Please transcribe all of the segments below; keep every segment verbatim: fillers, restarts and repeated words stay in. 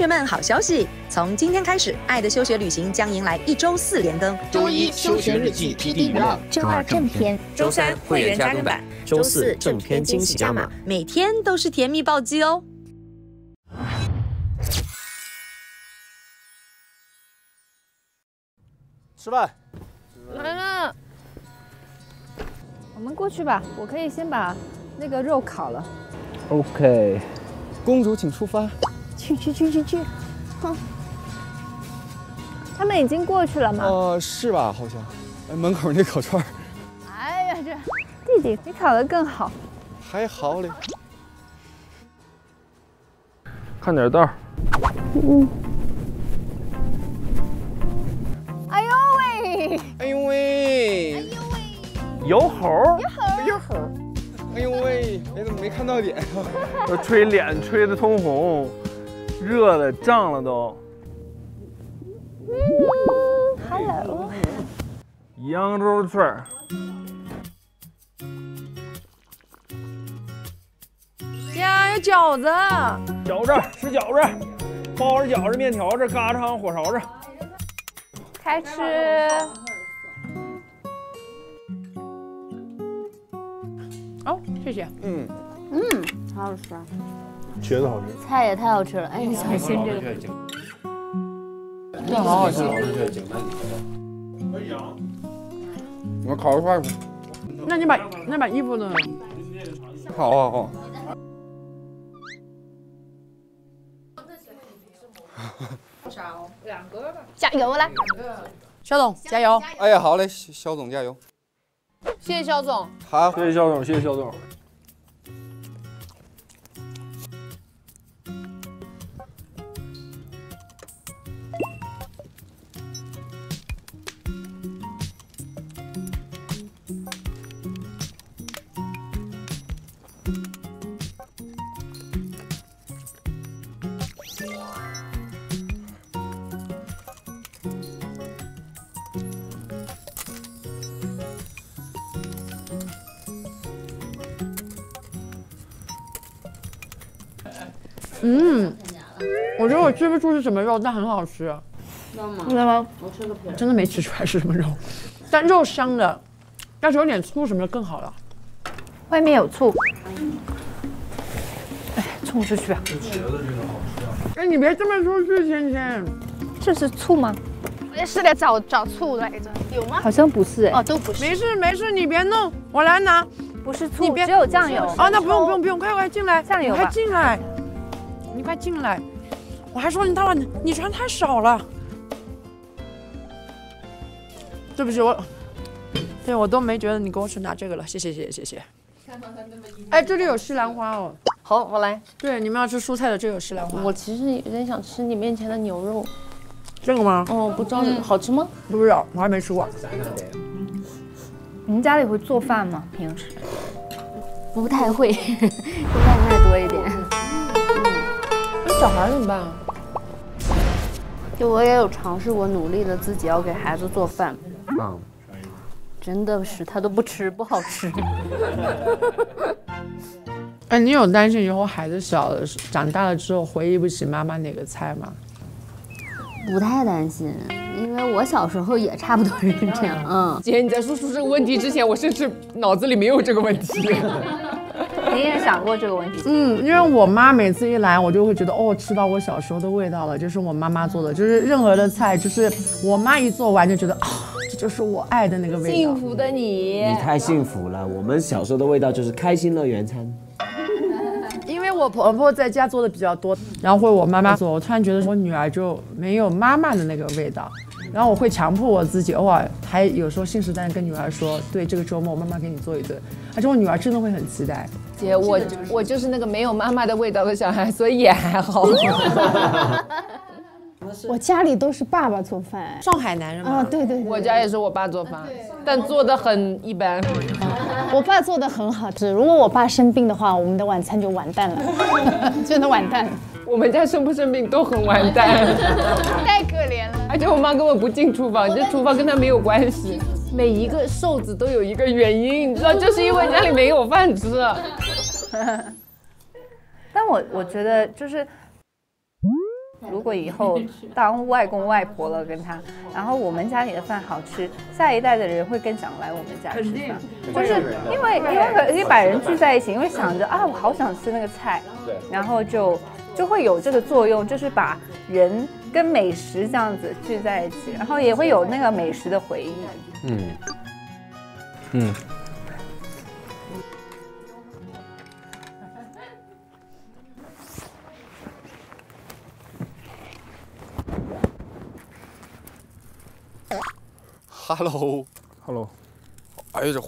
学们，好消息！从今天开始，《爱的休学旅行》将迎来一周四连更。 周一休学日记 P D 娱乐， 周二正片， 周三会员加更版，周四正片惊喜加码， 每天都是甜蜜暴击哦！ 吃饭。 来了，我们过去吧。我可以先把那个肉烤了。 OK， 公主请出发。 去去去去去，哼。他们已经过去了吗？ 呃，是吧？好像。哎，门口那烤串。 哎呀，这弟弟，你烤得更好。 还好嘞。看点道。 嗯。哎呦喂！ 哎呦喂！ 哎呦喂！ 有猴！ 有猴！ 有猴！哎呦喂！哎，怎么没看到脸？ 我吹脸吹得通红，热的胀了都。 嗯 ，Hello。 扬州串儿。 呀，有饺子。 饺子，吃饺子，包着饺子，面条子，嘎吱火勺子。 开吃。哦，谢谢。 嗯嗯，好好吃啊！ 茄子好吃， 菜也太好吃了。哎，小心这个。 这好好吃。我烤个串吧。 那你把那把衣服呢？ 好好好。 两个吧。加油啦！肖总加油！ 哎呀，好嘞，肖总加油！ 谢谢肖总。 好， 谢谢肖总，谢谢肖总。 嗯，我觉得我吃不出是什么肉，但很好吃。 知道吗？ 知道吗？ 我吃个皮。 真的没吃出来是什么肉，但肉香的，要是有点醋什么的更好了。外面有醋。哎，冲出去吧。 这茄子真的好吃啊！ 哎，你别这么出去，芊芊。这是醋吗？ 我是得找找醋来着，有吗？ 好像不是哎。 哦，都不是。 没事没事，你别弄，我来拿。 不是醋，只有酱油。 啊，那不用不用不用，快快进来， 酱油吧。 快进来。你快进来！我还说你大碗，你穿太少了。对不起，我，对我都没觉得你给我去拿这个了，谢谢谢谢谢谢。哎，这里有西兰花哦。 好，我来。 对，你们要吃蔬菜的，这有西兰花。 我其实有点想吃你面前的牛肉。 这个吗？ 哦，不知道好吃吗？ 不知道，我还没吃过。 你们家里会做饭吗？平时？ 不太会，就外卖多一点。 小孩怎么办啊？ 就我也有尝试过，努力的自己要给孩子做饭。 嗯， 真的是他都不吃，不好吃。 哎，你有担心以后孩子小的长大了之后回忆不起妈妈哪个菜吗？ 不太担心，因为我小时候也差不多是这样。嗯， 姐，你在说出这个问题之前，我甚至脑子里没有这个问题。 你也想过这个问题？ 嗯，因为我妈每次一来，我就会觉得哦，吃到我小时候的味道了，就是我妈妈做的，就是任何的菜，就是我妈一做完就觉得啊、哦，这就是我爱的那个味道。 幸福的你， 你太幸福了。我们小时候的味道就是开心乐园餐。 因为我婆婆在家做的比较多，然后会我妈妈做，我突然觉得我女儿就没有妈妈的那个味道，然后我会强迫我自己，偶尔还有时候信誓旦旦跟女儿说，对，这个周末我妈妈给你做一顿，而且我女儿真的会很期待。 姐，我我就是那个没有妈妈的味道的小孩，所以也还好。 我家里都是爸爸做饭， 上海男人嘛。 啊，对对对， 我家也是我爸做饭，但做的很一般。 我爸做的很好吃，如果我爸生病的话，我们的晚餐就完蛋了，真的完蛋了。 我们家生不生病都很完蛋， 太可怜了。 而且我妈根本不进厨房，这厨房跟她没有关系。每一个瘦子都有一个原因，你知道，就是因为家里没有饭吃。 但我我觉得就是如果以后当外公外婆了，跟他，然后我们家里的饭好吃，下一代的人会更想来我们家吃饭，就是因为因为一百人聚在一起，因为想着啊，我好想吃那个菜，然后就就会有这个作用，就是把人跟美食这样子聚在一起，然后也会有那个美食的回忆。 嗯嗯。 Hello，Hello， 哎呀这火，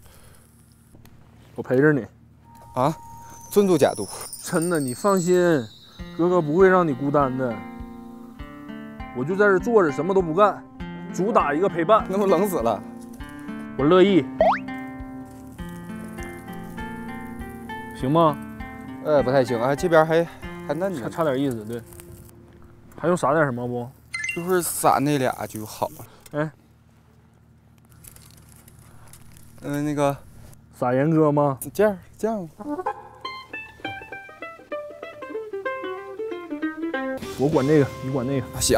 我陪着你， 啊，尊重假度， 真的，你放心，哥哥不会让你孤单的。我就在这坐着，什么都不干，主打一个陪伴。 那不冷死了？ 我乐意，行吗？ 呃，不太行啊，这边还还嫩着， 差点意思，对。还用撒点什么不？ 就是撒那俩就好了。 哎。 嗯、呃，那个撒盐哥吗？ 这样这样。 我管这个，你管那个。 行。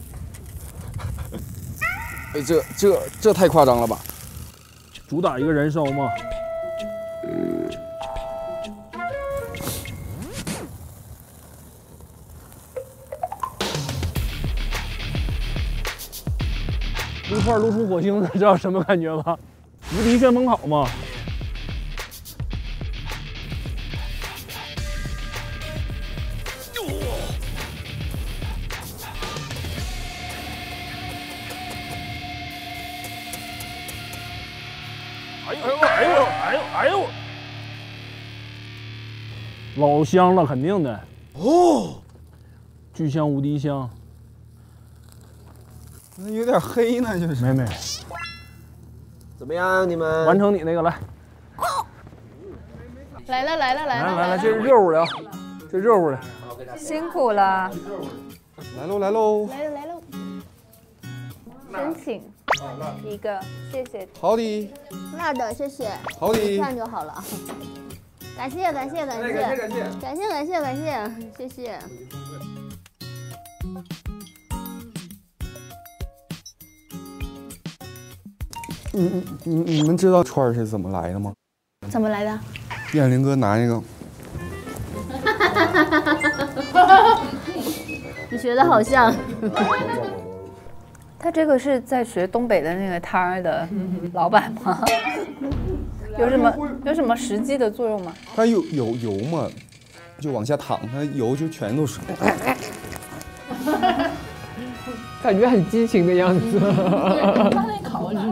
哎，这这这太夸张了吧？ 主打一个燃烧嘛。撸串撸出火星子，知道什么感觉吗？无敌旋风跑嘛。哎呦哎呦哎呦哎呦哎呦！老香了，肯定的。哦，巨香无敌香。 那有点黑呢，就是。 没没。 怎么样，你们？ 完成你那个来。 来了来了来了来来来，这是热乎的，这热乎的。 辛苦了。 来喽来喽。 来了来了。 申请一个，谢谢。 好的。 辣的，谢谢。 好的。 这样就好了。感谢感谢感谢感谢感谢感谢感谢感谢谢谢。 你你你们知道串儿是怎么来的吗？ 怎么来的？ 燕林哥拿那个。 你学的好像。 他这个是在学东北的那个摊儿的老板吗？有什么有什么实际的作用吗？ 它有有油嘛，就往下淌，它油就全都是。 感觉很激情的样子。 他在烤着。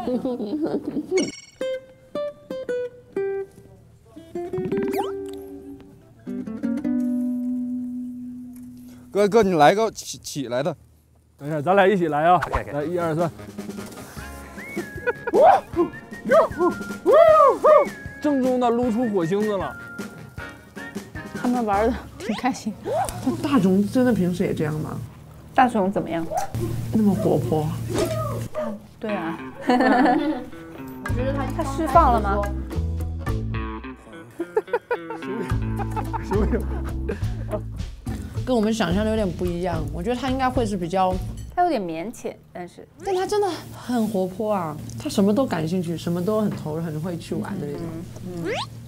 哥哥，你来个起起来的。 等一下，咱俩一起来啊！来，一二三。正宗的撸出火星子了。 他们玩的挺开心。 大熊真的平时也这样吗？ 大熊怎么样？ 那么活泼。 他对啊。我觉得他他释放了吗？ 收收。 跟我们想象的有点不一样，我觉得他应该会是比较， 他有点腼腆，但是， 但他真的很活泼啊，他什么都感兴趣，什么都很投入，很会去玩的那种。嗯。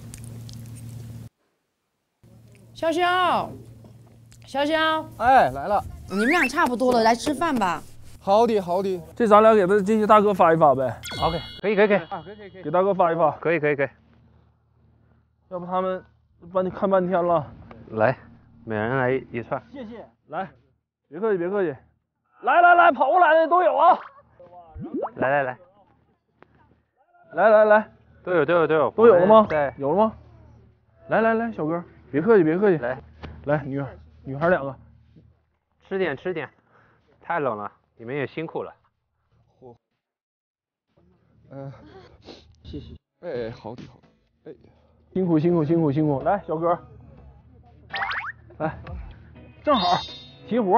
潇潇，潇潇， 哎，来了， 你们俩差不多了，来吃饭吧。 好的，好的， 这咱俩给他这些大哥发一发呗。 OK， 可以，可以，可以， 啊，可以，可以，可以，给大哥发一发。 可以，可以，可以。 要不他们半看半天了。 来。每人来一串， 谢谢。来，别客气，别客气。来来来，跑过来的都有啊！ 来来来， 来来来， 都有都有都有都有了吗？ 对， 有了吗？来来来，小哥，别客气别客气。 来来，女孩女孩两个， 吃点吃点，太冷了，你们也辛苦了。 嚯，嗯，谢谢。哎，好的好的，哎， 辛苦辛苦辛苦辛苦。来，小哥。来，正好齐活。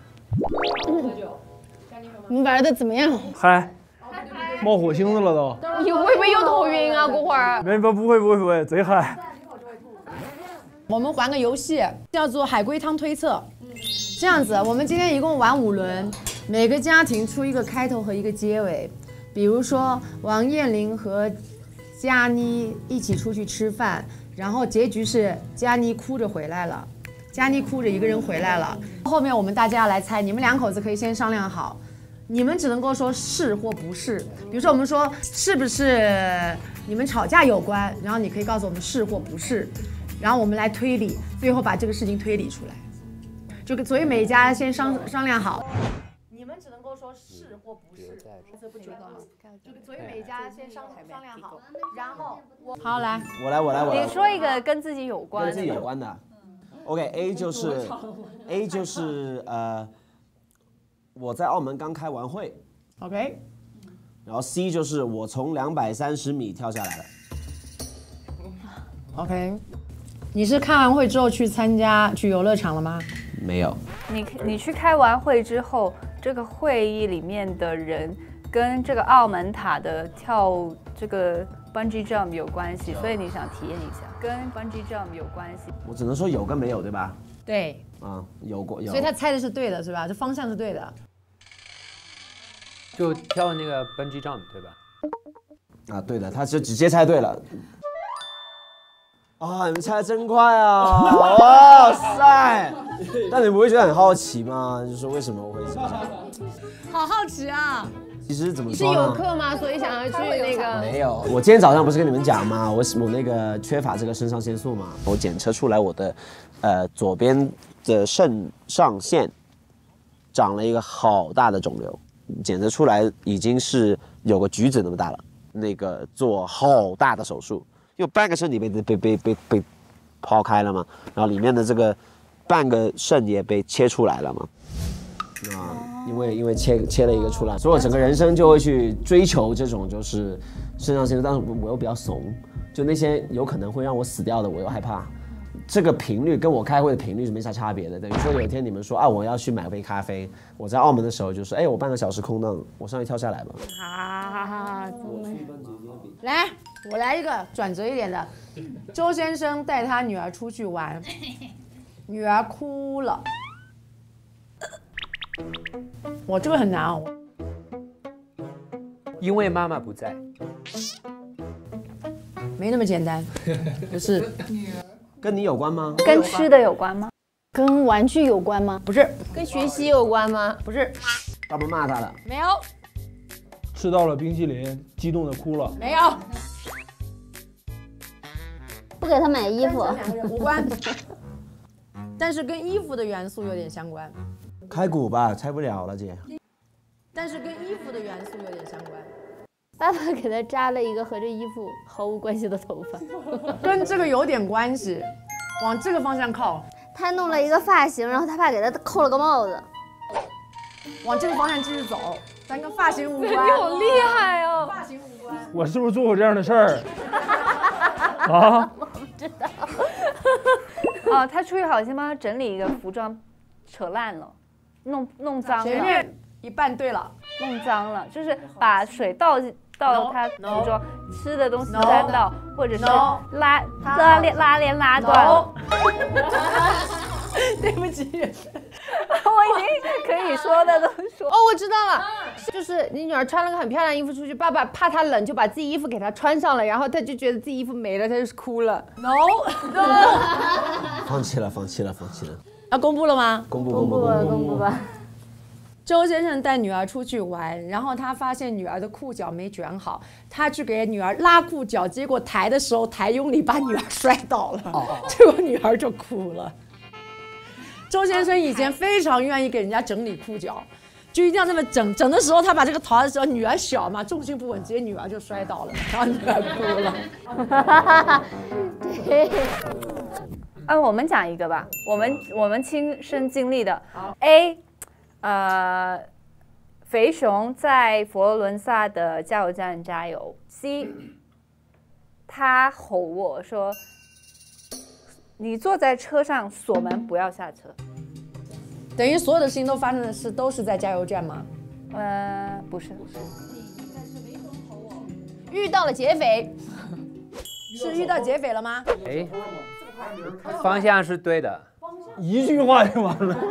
你们玩的怎么样？ 嗨，冒火星子了都。 你会不会又头晕啊？过会儿。 没不不会不会不会，贼嗨。 我们玩个游戏，叫做海龟汤推测。 这样子，我们今天一共玩五轮，每个家庭出一个开头和一个结尾。比如说王彦霖和佳妮一起出去吃饭，然后结局是佳妮哭着回来了，佳妮哭着一个人回来了。后面我们大家来猜，你们两口子可以先商量好，你们只能够说是或不是。比如说我们说是不是你们吵架有关，然后你可以告诉我们是或不是，然后我们来推理，最后把这个事情推理出来。就所以每一家先商商量好，你们只能够说是或不是，不觉得吗？就所以每一家先商商量好，然后我好来， 我来我来我来。 你说一个跟自己有关的， 跟自己有关的。OK，A 就是 A 就是呃，我在澳门刚开完会。 OK。 然后 C 就是我从两百三十米跳下来了。 OK。你是开完会之后去参加去游乐场了吗？ 没有。 你你去开完会之后，这个会议里面的人跟这个澳门塔的跳这个 bungee jump 有关系，所以你想体验一下，跟 bungee jump 有关系。 我只能说有跟没有，对吧？ 对。 啊，有过有。 所以他猜的是对的，是吧？这方向是对的。 就跳那个 bungee jump 对吧？ 啊，对的，他就直接猜对了。啊，你们猜的真快啊！哇塞！但你不会觉得很好奇吗？就是为什么我会这么想？ 好好奇啊！ 其实怎么你是说呢？ 游客吗？所以想要去那个？ 没有，我今天早上不是跟你们讲吗？我我那个缺乏这个肾上腺素嘛，我检测出来我的呃左边的肾上腺长了一个好大的肿瘤，检测出来已经是有个橘子那么大了，那个做好大的手术。因为半个身体被被被被被抛开了嘛，然后里面的这个半个肾也被切出来了嘛，啊，因为因为切切了一个出来，所以我整个人生就会去追求这种就是肾上腺素，但是我又比较怂，就那些有可能会让我死掉的，我又害怕。这个频率跟我开会的频率是没啥差别的。等于说有一天你们说啊，我要去买杯咖啡，我在澳门的时候就说，哎，我半个小时空档，我上去跳下来吧。 啊，来，我来一个转折一点的。周先生带他女儿出去玩，女儿哭了。我这个很难哦。 因为妈妈不在。 没那么简单，不是。 跟你有关吗？ 跟吃的有关吗？ 跟玩具有关吗？ 不是。 跟学习有关吗？ 不是。 爸爸骂他了。 没有。 吃到了冰淇淋，激动的哭了。 没有。 不给他买衣服。 无关。但是跟衣服的元素有点相关。 开鼓吧，猜不了了姐。 但是跟衣服的元素有点相关。 爸爸给他扎了一个和这衣服毫无关系的头发， 跟这个有点关系，往这个方向靠。 他弄了一个发型，然后他爸给他扣了个帽子， 往这个方向继续走，但跟发型无关。 你好厉害哦！ 发型无关。 我是不是做过这样的事儿？啊？ 我不知道。 哦，他出于好心帮他整理一个服装，扯烂了，弄弄脏了。 前面一半对了。 弄脏了，就是把水倒到他服装，吃的东西沾到，或者是拉拉链拉链拉断了。 对不起， 我已经可以说的都说。 哦，我知道了，就是你女儿穿了个很漂亮衣服出去，爸爸怕她冷，就把自己衣服给她穿上了，然后她就觉得自己衣服没了，她就哭了。 No No。 放弃了，放弃了，放弃了。 要公布了吗？ 公布， 公布了，公布吧。 周先生带女儿出去玩，然后他发现女儿的裤脚没卷好，他去给女儿拉裤脚，结果抬的时候抬用力把女儿摔倒了，结果女儿就哭了。周先生以前非常愿意给人家整理裤脚，就一定要这么整，整的时候他把这个抬的时候，女儿小嘛，重心不稳，直接女儿就摔倒了，然后女儿哭了。 对。啊，我们讲一个吧，我们我们亲身经历的 A。呃，肥熊在佛罗伦萨的加油站加油。C， 他吼我说：“你坐在车上锁门，不要下车。” 等于所有的事情都发生的事都是在加油站吗？ 呃，不是。 遇到了劫匪， 是遇到劫匪了吗？ 哎，方向是对的。 一句话就完了。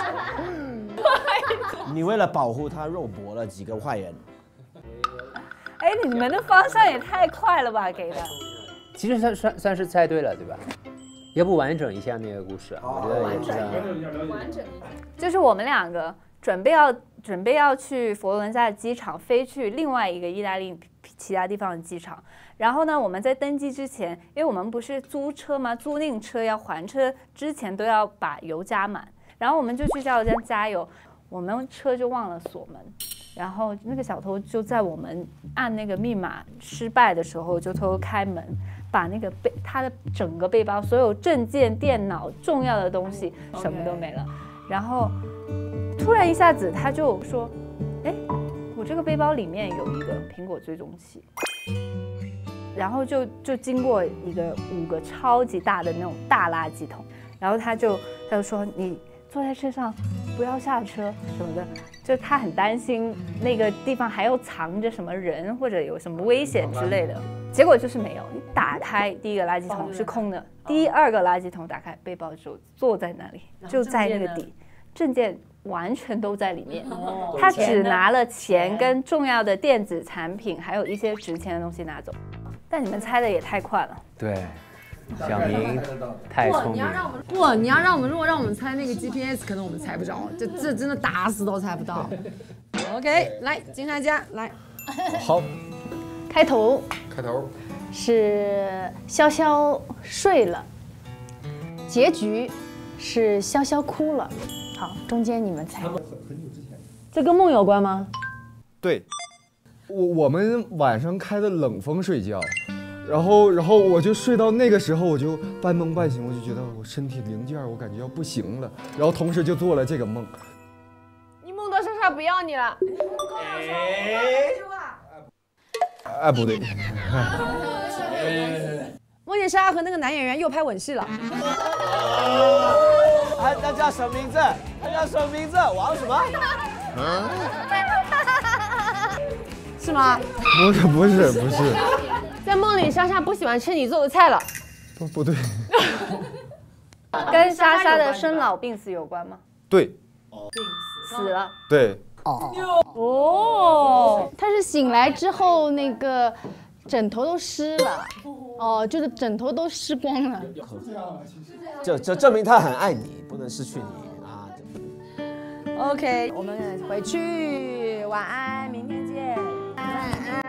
你为了保护他肉搏了几个坏人。 哎，你们的方向也太快了吧，给的。 其实算算算是猜对了，对吧？要不完整一下那个故事啊？我觉得也是。 完整一下。就是我们两个准备要准备要去佛罗伦萨的机场，飞去另外一个意大利其他地方的机场。然后呢，我们在登机之前，因为我们不是租车吗？租赁车要还车之前都要把油加满，然后我们就去加油站加油，我们车就忘了锁门。然后那个小偷就在我们按那个密码失败的时候，就偷偷开门，把那个背他的整个背包，所有证件、电脑、重要的东西什么都没了。然后突然一下子他就说：“哎，我这个背包里面有一个苹果追踪器。”然后就就经过一个五个超级大的那种大垃圾桶，然后他就他就说：“你坐在车上不要下车什么的。”就他很担心那个地方还有藏着什么人或者有什么危险之类的，结果就是没有。你打开第一个垃圾桶是空的，第二个垃圾桶打开，背包就坐在那里，就在那个底，证件完全都在里面。他只拿了钱跟重要的电子产品，还有一些值钱的东西拿走。但你们猜的也太快了。 对。小明太聪明。 不，你要让我们，如果让我们猜那个 G P S， 可能我们猜不着，这这真的打死都猜不到。OK， 来，金莎家来。 好， 开头。 开头是潇潇睡了，结局是潇潇哭了。好，中间你们猜。 这跟梦有关吗？ 对，我我们晚上开的冷风睡觉。然后，然后我就睡到那个时候，我就半梦半醒，我就觉得我身体零件我感觉要不行了，然后同时就做了这个梦。 你梦到莎莎不要你了？ 哎，不对。 梦见莎莎和那个男演员又拍吻戏了。 哎，那叫什么名字？那叫什么名字？王什么？嗯？ 是吗？ 不是，不是，不是。 在梦里，莎莎不喜欢吃你做的菜了。 不不对， 跟莎莎的生老病死有关吗？ 对， 死了。 对。 哦，他是醒来之后那个枕头都湿了，哦，就是枕头都湿光了。 这这证明他很爱你，不能失去你啊。 OK， 我们回去，晚安，明天见。晚安。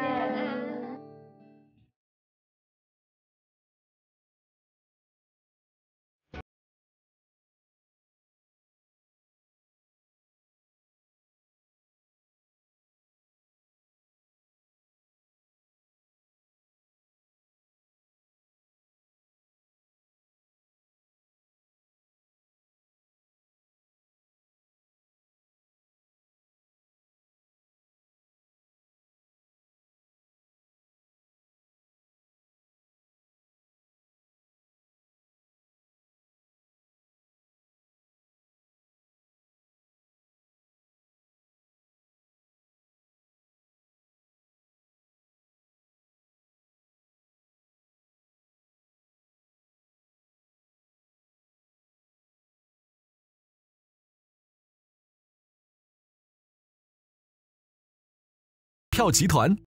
票集团